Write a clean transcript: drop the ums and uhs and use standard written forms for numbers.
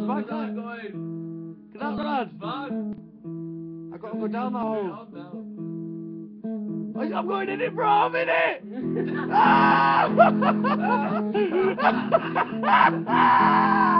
back on. Get out, lad. I gotta go down that hole. I'm going in it, bro. I'm in it. Ah!